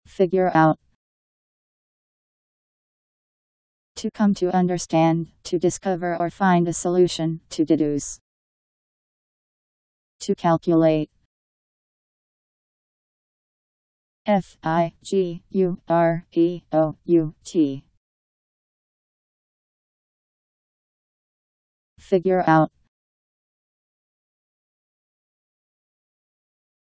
Figure out. To come to understand, to discover or find a solution, to deduce. To calculate. Figureout. Figure out.